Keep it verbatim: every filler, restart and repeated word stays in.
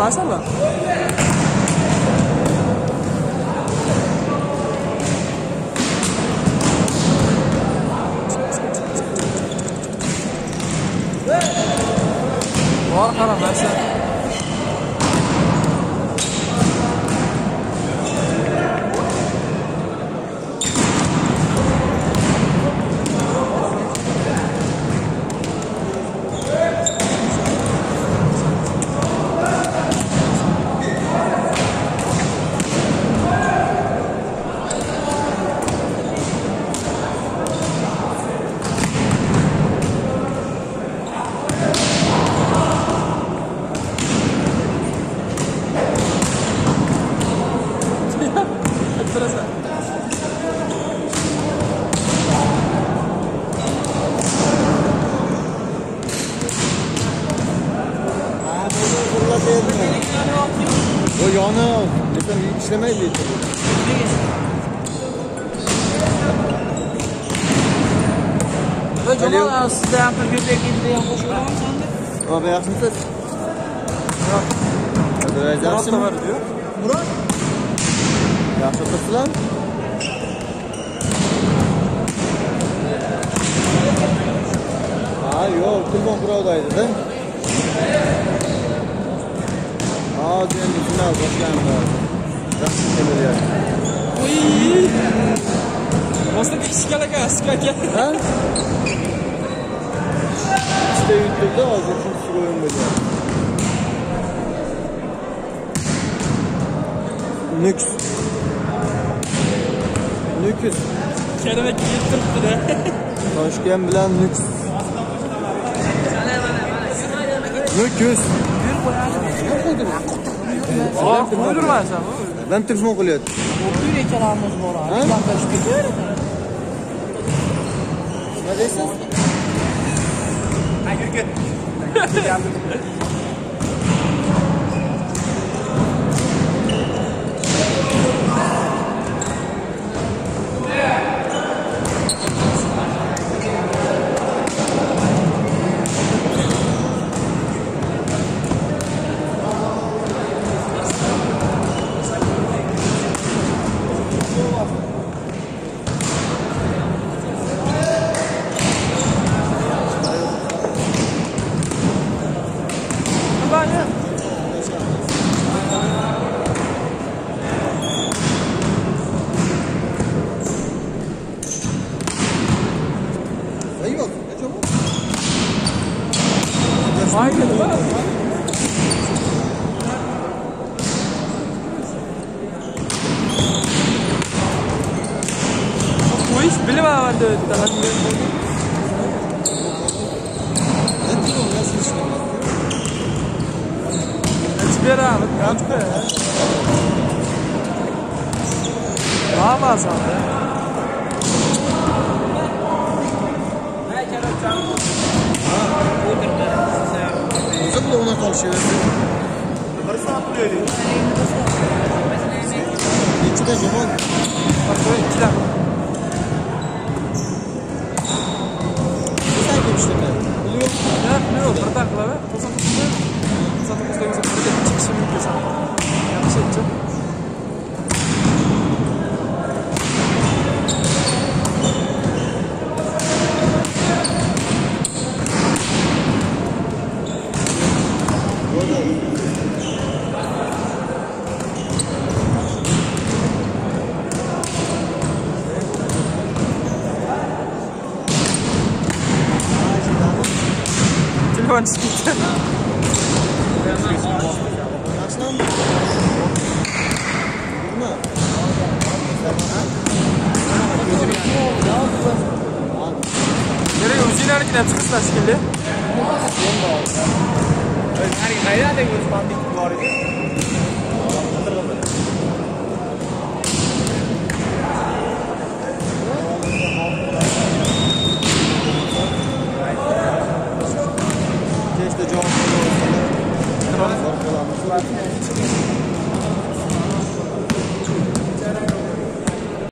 Masalan. Var qaramasa. O yana neden işlemeyi Ve Cemal sizde yapın bir de gidip yan boş koyalım sen de. Abi yapsınız. Yok. Hadi Murat da var diyor. Murat? Yapsınız lan. Ha yok, kullan buradaydı değil mi? Aa diyen final başlayalım abi. Nasıl gelir ya? Uy. Nasıl bir iş gelek ya, sıkak ya. Ha? İşte yutturdu az yakın sürü oyun böyle. Nüks. Nüküs. Kerime getirdi de. Toshkent bilan nüks. Nüküs. Aa, koydurma sen. Ben tercüme kılıyorum. Okuyor ekanımız var ha. Ha? Ne diyorsun? Hayır git. Hayır bak. Bu iş bilim avandı. Daha Espera, canta. Vamos, Sandra. Uzun da ona konuşuyor. Bir saat duruyor. İki de Cemal. Bak böyle iki dakika. Güzel demiştim ben. Biliyor musun? Ya biliyorum. Bir dakika be. Tosan tosan. Zaten biz de bizim burada çıkışı mümkün sana. Yanlış edeceğim. Telefon çıktı. Kaçtan mı? Bunu? Nereye ucuyla hareket çıkışlar şekilli? Hayır, hayır, hayır. Keşke cevap olsa.